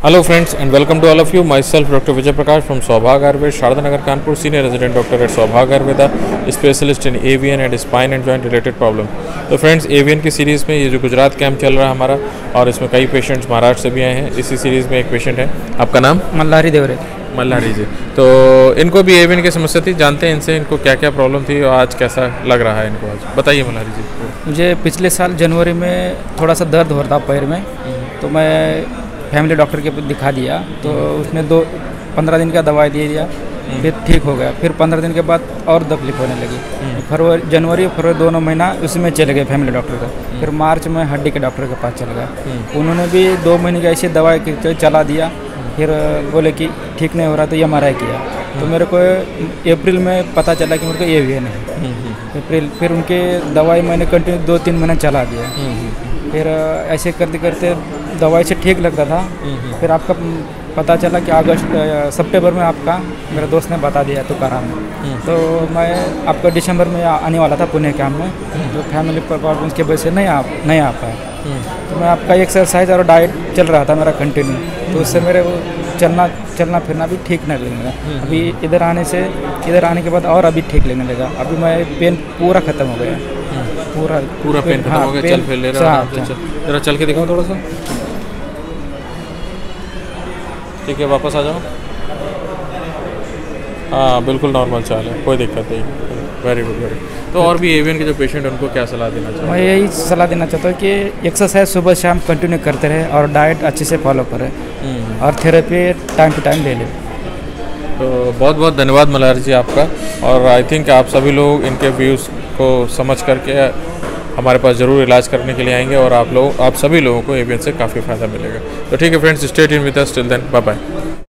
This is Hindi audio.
Hello friends and welcome to all of you. Myself Dr. Vijay Prakash from Saubhag Ayurveda, Sharda Nagar, Kanpur, senior resident doctor at Saubhag Ayurveda, specialist in AVN and spine and joint related problem. तो फ्रेंड्स AVN की सीरीज़ में ये जो गुजरात कैंप चल रहा है हमारा, और इसमें कई पेशेंट्स महाराष्ट्र से भी आए हैं। इसी सीरीज़ में एक पेशेंट है, आपका नाम? मल्हारी देवरे। मल्हारी जी, तो इनको भी AVN की समस्या थी, जानते हैं इनसे इनको क्या क्या प्रॉब्लम थी और आज कैसा लग रहा है इनको, आज बताइए मल्हारी जी। मुझे पिछले साल जनवरी में थोड़ा सा दर्द हो रहा था पैर में, तो मैं फैमिली डॉक्टर के दिखा दिया, तो उसने 15 दिन का दवाई दे दिया, फिर ठीक हो गया। फिर 15 दिन के बाद और तकलीफ होने लगी। जनवरी फरवरी दोनों महीना उसमें चले गए फैमिली डॉक्टर का। फिर मार्च में हड्डी के डॉक्टर के पास चल गया, उन्होंने भी 2 महीने की ऐसी दवाई चला दिया। फिर बोले कि ठीक नहीं हो रहा तो MRI किया, तो मेरे को अप्रैल में पता चला कि मेरे को AVN है। अप्रैल फिर उनके दवाई मैंने कंटिन्यू 2-3 महीने चला दिया। फिर ऐसे करते करते दवाई से ठीक लगता था। फिर आपका पता चला कि सितंबर में आपका मेरे दोस्त ने बता दिया तुकाराम में, तो मैं आपका दिसंबर में आने वाला था पुणे कैंप में, तो फैमिली प्रॉब्लम्स की वजह से नहीं आ पाया। तो मैं आपका एक्सरसाइज और डाइट चल रहा था मेरा कंटिन्यू, तो उससे मेरे चलना फिरना भी ठीक नहीं लगने लगा। अभी इधर आने के बाद और अभी ठीक लगने लगा। अभी मैं पेन पूरा ख़त्म हो गया, पूरा पेन खत्म हो गया। चल फिर ले रहा है, जरा चल के दिखाओ थोड़ा सा। ठीक है, वापस आ जाओ। हाँ, बिल्कुल नॉर्मल चाल है, कोई दिक्कत नहीं। Very good, very. तो और भी AVN के जो पेशेंट हैं उनको क्या सलाह देना चाहिए? मैं यही सलाह देना चाहता हूँ कि एक्सरसाइज सुबह शाम कंटिन्यू करते रहे और डाइट अच्छे से फॉलो करें और थेरेपी टाइम टू टाइम ले लें। तो बहुत बहुत धन्यवाद मल्हारी जी आपका, और आई थिंक आप सभी लोग इनके व्यूज़ को समझ करके हमारे पास ज़रूर इलाज करने के लिए आएंगे, और आप सभी लोगों को AVN से काफ़ी फ़ायदा मिलेगा। तो ठीक है friends, stay tuned with us, till then bye bye.